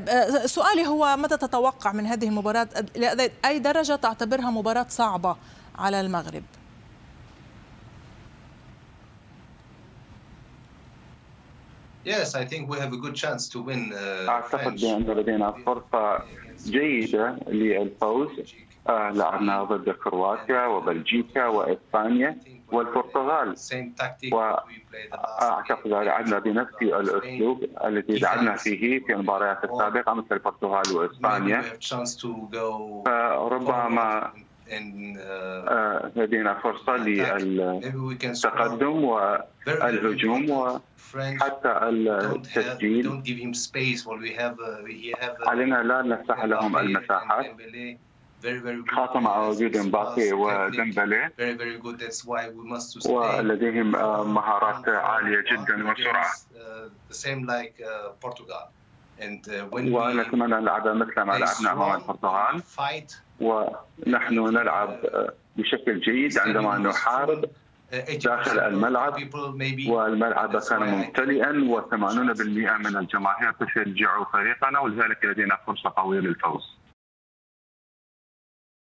سؤالي هو متى تتوقع من هذه المباراة؟ إلى أي درجة تعتبرها مباراة صعبة على المغرب؟ أعتقد بأن لدينا فرصة جيدة للفوز. لعبنا ضد كرواتيا وبلجيكا وإسبانيا والبرتغال، وأعتقد لعبنا بنفس الأسلوب الذي لعبنا فيه في المباريات السابقة مثل البرتغال وإسبانيا. فربما لدينا فرصة للتقدم والهجوم وحتى التسجيل. علينا لا نفتح لهم المساحات، خاصة مع وجود مبابي وديمبلي، ولديهم مهارات عالية جدا وسرعة. ونتمنى أن نلعب مثل ما لعبنا أمام البرتغال، ونحن نلعب بشكل جيد عندما نحارب داخل الملعب، والملعب كان ممتلئا و80% من الجماهير تشجع فريقنا، ولذلك لدينا فرصة قوية للفوز.